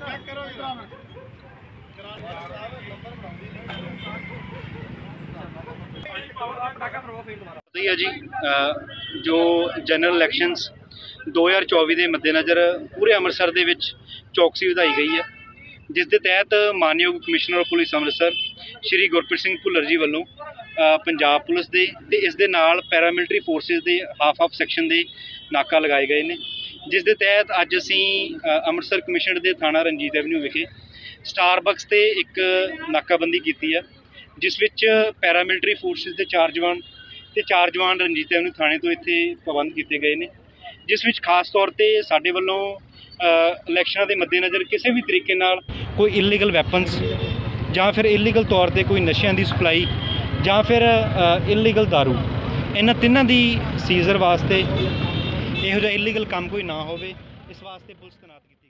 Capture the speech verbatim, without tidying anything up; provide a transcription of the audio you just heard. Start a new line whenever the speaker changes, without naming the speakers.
पता ही है जी जो जनरल इलैक्शनस दो हज़ार चौबीस के मद्देनज़र पूरे अमृतसर के विच चौकसी वधाई गई है, जिस के तहत मानयोग commissioner of police Amritsar Shri Gurpreet Singh Bhullar ji वालों पंजाब पुलिस के ते इस दे नाल पैरामिलिटरी फोर्सिस के हाफ हाफ सैक्शन के नाका लगाए गए हैं, जिस के तहत अज असी अमृतसर कमिश्नर के थाना रंजीत एवेन्यू विखे स्टारबक्स से एक नाकाबंदी की है, जिस विच पैरामिलिटरी फोर्सिस के चार जवान ते चार जवान रंजीत एवेन्यू थाने तो इत्थे पाबंद किए गए हैं, जिस विच खास तौर पर साडे वल्लों इलैक्शनां के मद्देनज़र किसी भी तरीके नाल कोई इलीगल वैपन्स जां फिर इलीगल तौर पर कोई नशियां की सप्लाई जां फिर इलीगल दारू इन्हां तिन्हां दी सीजर वास्ते इहो जिहा इलीगल काम कोई ना होवे, इस वास्ते पुलिस तैनात की।